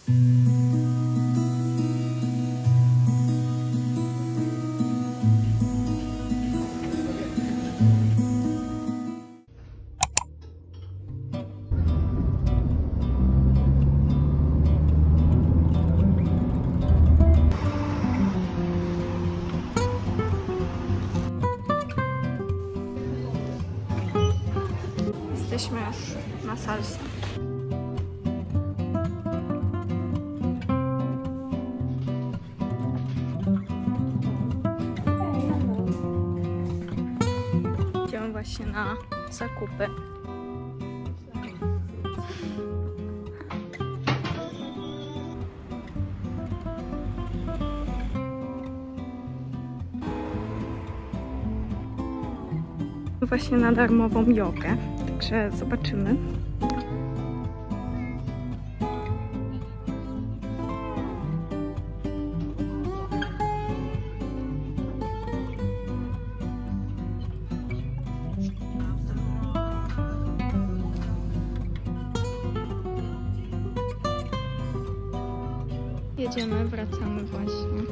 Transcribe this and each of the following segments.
Jesteśmy już na salsie. Idziemy właśnie na zakupy. Właśnie na darmową jogę. Także zobaczymy. Jedziemy, wracamy właśnie.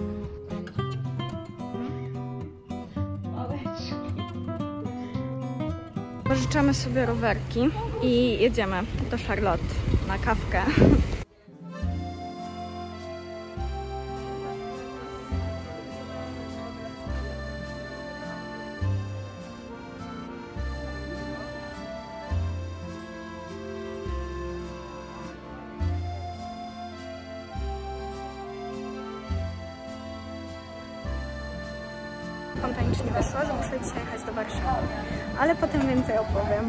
Pożyczamy sobie rowerki i jedziemy do Charlotte na kawkę. Spontanicznie wyszło, że muszę dzisiaj jechać do Warszawy, ale potem więcej opowiem.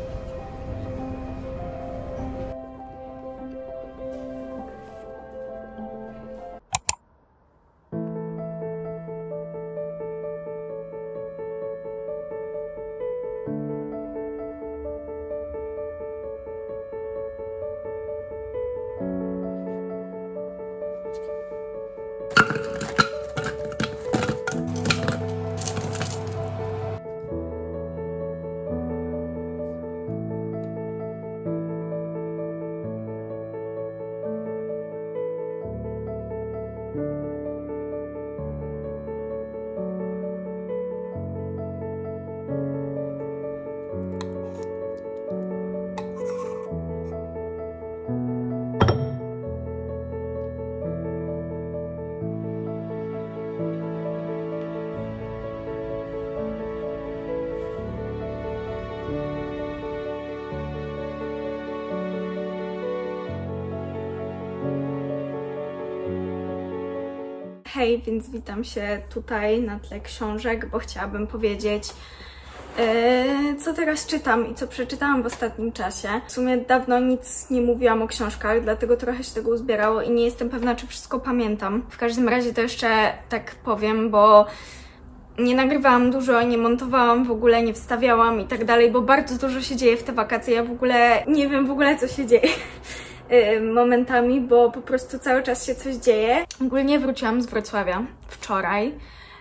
Hej, więc witam się tutaj na tle książek, bo chciałabym powiedzieć, co teraz czytam i co przeczytałam w ostatnim czasie. W sumie dawno nic nie mówiłam o książkach, dlatego trochę się tego uzbierało i nie jestem pewna, czy wszystko pamiętam. W każdym razie to jeszcze tak powiem, bo nie nagrywałam dużo, nie montowałam w ogóle, nie wstawiałam i tak dalej, bo bardzo dużo się dzieje w te wakacje. Ja w ogóle nie wiem co się dzieje momentami, bo po prostu cały czas się coś dzieje. Ogólnie wróciłam z Wrocławia wczoraj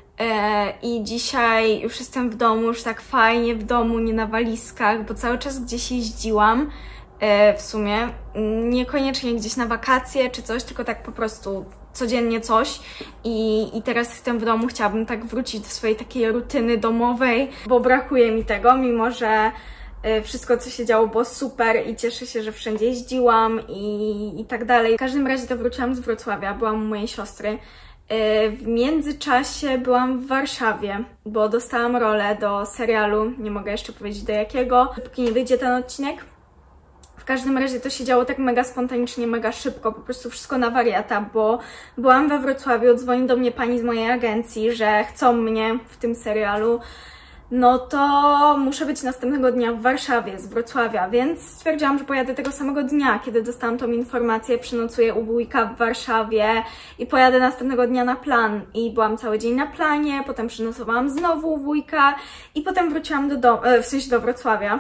i dzisiaj już jestem w domu, już tak fajnie w domu, nie na walizkach, bo cały czas gdzieś jeździłam w sumie, niekoniecznie gdzieś na wakacje czy coś, tylko tak po prostu codziennie coś i teraz jestem w domu, chciałabym tak wrócić do swojej takiej rutyny domowej, bo brakuje mi tego, mimo że wszystko, co się działo, było super i cieszę się, że wszędzie jeździłam i tak dalej. W każdym razie to wróciłam z Wrocławia, byłam u mojej siostry. W międzyczasie byłam w Warszawie, bo dostałam rolę do serialu, nie mogę jeszcze powiedzieć do jakiego, póki nie wyjdzie ten odcinek. W każdym razie to się działo tak mega spontanicznie, mega szybko, po prostu wszystko na wariata, bo byłam we Wrocławiu, dzwoni do mnie pani z mojej agencji, że chcą mnie w tym serialu. No to muszę być następnego dnia w Warszawie z Wrocławia, więc stwierdziłam, że pojadę tego samego dnia, kiedy dostałam tą informację, przenocuję u wujka w Warszawie i pojadę następnego dnia na plan. I byłam cały dzień na planie, potem przenocowałam znowu u wujka i potem wróciłam do domu, w sensie do Wrocławia.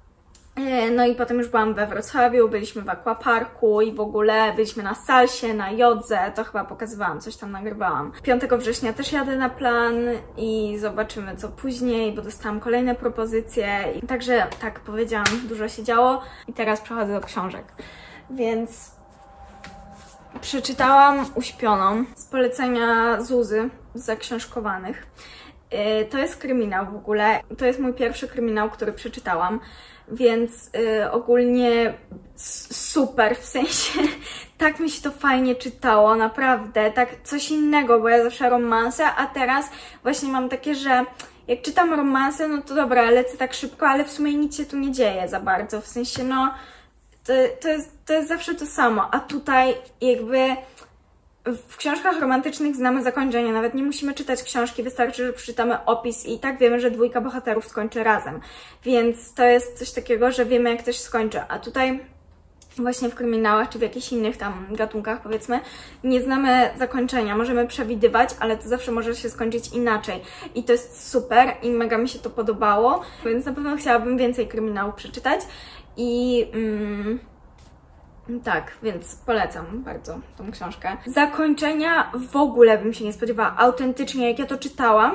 No i potem już byłam we Wrocławiu, byliśmy w aquaparku i w ogóle byliśmy na salsie, na jodze, to chyba pokazywałam, coś tam nagrywałam. 5 września też jadę na plan i zobaczymy co później, bo dostałam kolejne propozycje. Także tak powiedziałam, dużo się działo i teraz przechodzę do książek. Więc Przeczytałam Uśpioną z polecenia Zuzy z Zaksiążkowanych. To jest kryminał w ogóle. To jest mój pierwszy kryminał, który przeczytałam, więc ogólnie super, w sensie tak mi się to fajnie czytało, naprawdę, tak coś innego, bo ja zawsze romanse, a teraz właśnie mam takie, że jak czytam romanse, no to dobra, lecę tak szybko, ale w sumie nic się tu nie dzieje za bardzo, w sensie no to jest zawsze to samo, a tutaj jakby w książkach romantycznych znamy zakończenie, nawet nie musimy czytać książki, wystarczy, że przeczytamy opis i tak wiemy, że dwójka bohaterów skończy razem, więc to jest coś takiego, że wiemy, jak coś skończy, a tutaj właśnie w kryminałach, czy w jakichś innych tam gatunkach, powiedzmy, nie znamy zakończenia, możemy przewidywać, ale to zawsze może się skończyć inaczej i to jest super i mega mi się to podobało, więc na pewno chciałabym więcej kryminałów przeczytać i tak, więc polecam bardzo tą książkę. Zakończenia w ogóle bym się nie spodziewała, autentycznie, jak ja to czytałam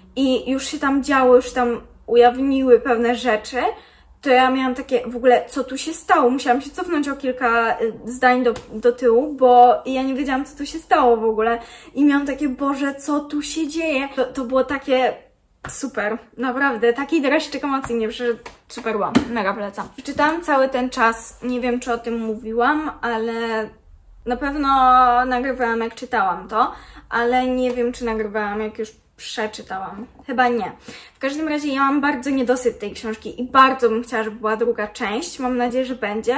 i już się tam działo, już tam ujawniły pewne rzeczy, to ja miałam takie, w ogóle, co tu się stało? Musiałam się cofnąć o kilka zdań do tyłu, bo ja nie wiedziałam, co tu się stało w ogóle. I miałam takie, Boże, co tu się dzieje? To było takie super, naprawdę, taki dreszczyk emocji nie przyszedł, super wow, mega polecam. Przeczytałam cały ten czas, nie wiem, czy o tym mówiłam, ale na pewno nagrywałam, jak czytałam to, ale nie wiem, czy nagrywałam, jak już przeczytałam. Chyba nie. W każdym razie ja mam bardzo niedosyt tej książki i bardzo bym chciała, żeby była druga część. Mam nadzieję, że będzie,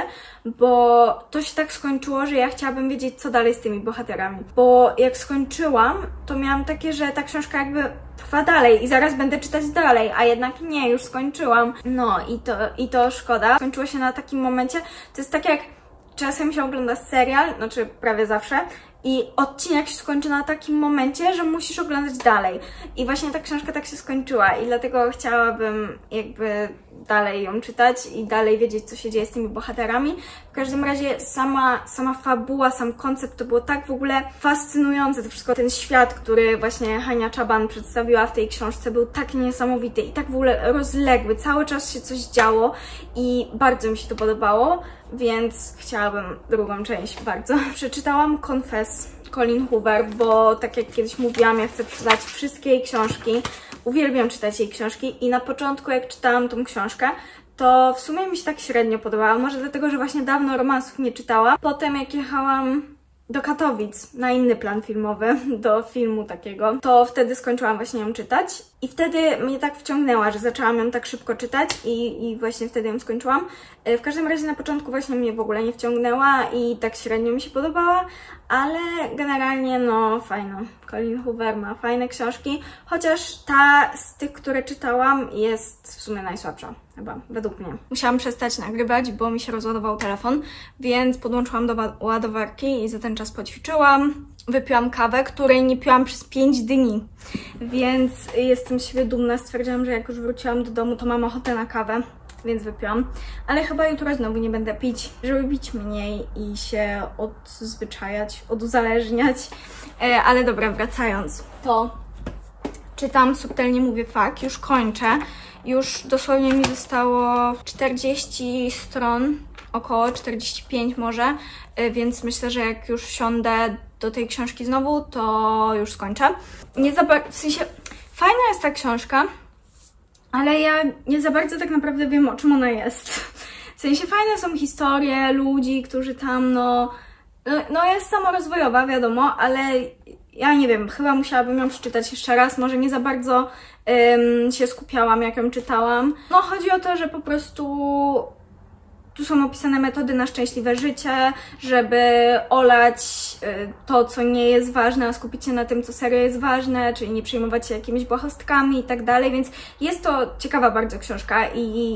bo to się tak skończyło, że ja chciałabym wiedzieć, co dalej z tymi bohaterami. Bo jak skończyłam, to miałam takie, że ta książka jakby trwa dalej i zaraz będę czytać dalej, a jednak nie, już skończyłam. No i to szkoda. Skończyło się na takim momencie, to jest tak jak czasem się ogląda serial, znaczy prawie zawsze, i odcinek się skończy na takim momencie, że musisz oglądać dalej. I właśnie ta książka tak się skończyła i dlatego chciałabym jakby dalej ją czytać i dalej wiedzieć, co się dzieje z tymi bohaterami. W każdym razie sama fabuła, sam koncept to było tak w ogóle fascynujące. To wszystko, ten świat, który właśnie Hania Czaban przedstawiła w tej książce, był tak niesamowity i tak w ogóle rozległy. Cały czas się coś działo i bardzo mi się to podobało, więc chciałabym drugą część bardzo. Przeczytałam Confess Colleen Hoover, bo tak jak kiedyś mówiłam, ja chcę przeczytać wszystkie jej książki. Uwielbiam czytać jej książki i na początku, jak czytałam tą książkę, to w sumie mi się tak średnio podobała. Może dlatego, że właśnie dawno romansów nie czytałam. Potem jak jechałam do Katowic na inny plan filmowy, do filmu takiego, to wtedy skończyłam właśnie ją czytać i wtedy mnie tak wciągnęła, że zaczęłam ją tak szybko czytać i właśnie wtedy ją skończyłam. W każdym razie na początku właśnie mnie w ogóle nie wciągnęła i tak średnio mi się podobała, ale generalnie no fajno. Colleen Hoover ma fajne książki, chociaż ta z tych, które czytałam, jest w sumie najsłabsza, chyba, według mnie. Musiałam przestać nagrywać, bo mi się rozładował telefon, więc podłączyłam do ładowarki i za ten czas poćwiczyłam. Wypiłam kawę, której nie piłam przez 5 dni, więc jestem z siebie dumna. Stwierdziłam, że jak już wróciłam do domu, to mam ochotę na kawę, więc wypiłam. Ale chyba jutro znowu nie będę pić, żeby pić mniej i się odzwyczajać, oduzależniać. Ale dobra, wracając, to czytam Subtelnie mówię fuck, już kończę. Już dosłownie mi zostało 40 stron, około 45 może, więc myślę, że jak już siądę do tej książki znowu, to już skończę. W sensie, fajna jest ta książka, ale ja nie za bardzo tak naprawdę wiem, o czym ona jest. W sensie fajne są historie ludzi, którzy tam, no jest samorozwojowa, wiadomo, ale ja nie wiem, chyba musiałabym ją przeczytać jeszcze raz, może nie za bardzo się skupiałam, jak ją czytałam. No chodzi o to, że po prostu tu są opisane metody na szczęśliwe życie, żeby olać to, co nie jest ważne, a skupić się na tym, co serio jest ważne, czyli nie przejmować się jakimiś błahostkami i tak dalej, więc jest to ciekawa bardzo książka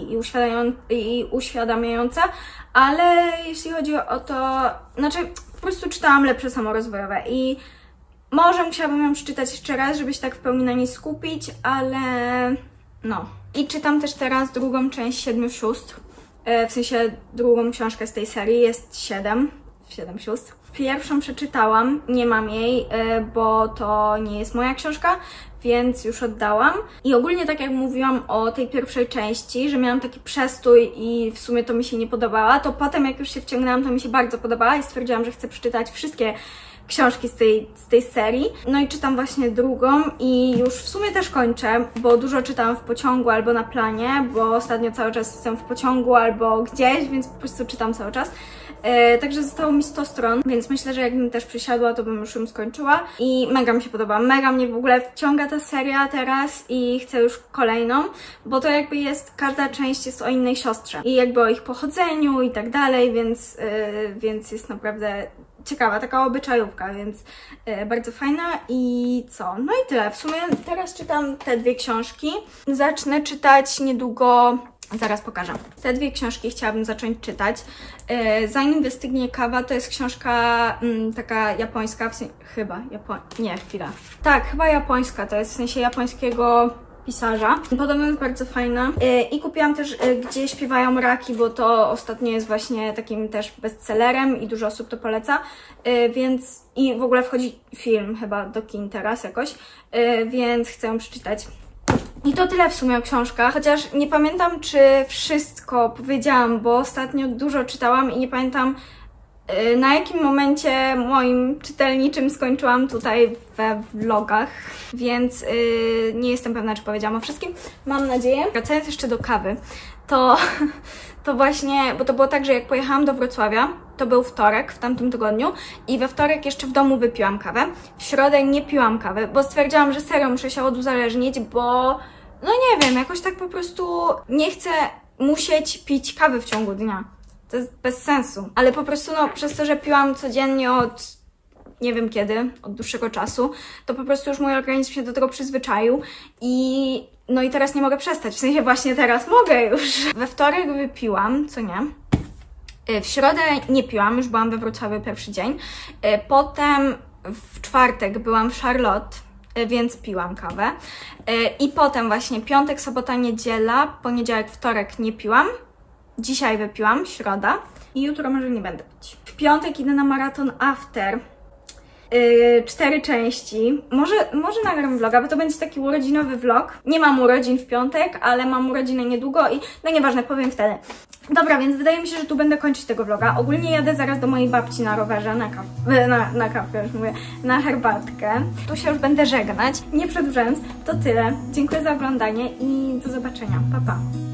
i uświadamiająca, ale jeśli chodzi o to, znaczy po prostu czytałam lepsze samorozwojowe i może musiałabym ją przeczytać jeszcze raz, żeby się tak w pełni na niej skupić, ale no. I czytam też teraz drugą część Siedmiu Sióstr. W sensie drugą książkę z tej serii, jest 7 sióstr. Pierwszą przeczytałam, nie mam jej, bo to nie jest moja książka, więc już oddałam. I ogólnie tak jak mówiłam o tej pierwszej części, że miałam taki przestój i w sumie to mi się nie podobała, to potem jak już się wciągnęłam, to mi się bardzo podobała i stwierdziłam, że chcę przeczytać wszystkie książki z tej serii. No i czytam właśnie drugą i już w sumie też kończę, bo dużo czytałam w pociągu albo na planie, bo ostatnio cały czas jestem w pociągu albo gdzieś, więc po prostu czytam cały czas. Także zostało mi 100 stron, więc myślę, że jakbym też przysiadła, to bym już ją skończyła. I mega mi się podoba, mega mnie w ogóle wciąga ta seria teraz i chcę już kolejną, bo to jakby jest, każda część jest o innej siostrze i jakby o ich pochodzeniu i tak dalej, więc jest naprawdę ciekawa, taka obyczajówka, więc bardzo fajna. I co? No i tyle. W sumie teraz czytam te dwie książki. Zacznę czytać niedługo. Zaraz pokażę. Te dwie książki chciałabym zacząć czytać. Zanim wystygnie kawa, to jest książka taka japońska, w sensie, nie, chwila. Tak, chyba japońska, to jest w sensie japońskiego pisarza. Podobno jest bardzo fajna. I kupiłam też Gdzie śpiewają raki, bo to ostatnio jest właśnie takim też bestsellerem i dużo osób to poleca. Więc i w ogóle wchodzi film chyba do kin teraz jakoś, więc chcę ją przeczytać. I to tyle w sumie o książkach, chociaż nie pamiętam, czy wszystko powiedziałam, bo ostatnio dużo czytałam i nie pamiętam, na jakim momencie moim czytelniczym skończyłam tutaj we vlogach, więc nie jestem pewna, czy powiedziałam o wszystkim. Mam nadzieję. Wracając jeszcze do kawy, to właśnie, bo to było tak, że jak pojechałam do Wrocławia, to był wtorek w tamtym tygodniu i we wtorek jeszcze w domu wypiłam kawę. W środę nie piłam kawy, bo stwierdziłam, że serio muszę się oduzależnić, bo no nie wiem, jakoś tak po prostu nie chcę musieć pić kawy w ciągu dnia. To jest bez sensu. Ale po prostu no przez to, że piłam codziennie od nie wiem kiedy, od dłuższego czasu, to po prostu już mój organizm się do tego przyzwyczaił i no i teraz nie mogę przestać. W sensie właśnie teraz mogę już. We wtorek wypiłam, co nie? W środę nie piłam, już byłam we Wrocławiu pierwszy dzień. Potem w czwartek byłam w Charlotte, więc piłam kawę. I potem właśnie piątek, sobota, niedziela, poniedziałek, wtorek nie piłam. Dzisiaj wypiłam, środa. I jutro może nie będę pić. W piątek idę na maraton After. 4 części. Może nagram vloga, bo to będzie taki urodzinowy vlog. Nie mam urodzin w piątek, ale mam urodziny niedługo i no nieważne, powiem wtedy. Dobra, więc wydaje mi się, że tu będę kończyć tego vloga. Ogólnie jadę zaraz do mojej babci na rowerze, na kawę, już mówię, na herbatkę. Tu się już będę żegnać. Nie przedłużając, to tyle. Dziękuję za oglądanie i do zobaczenia. Pa, pa.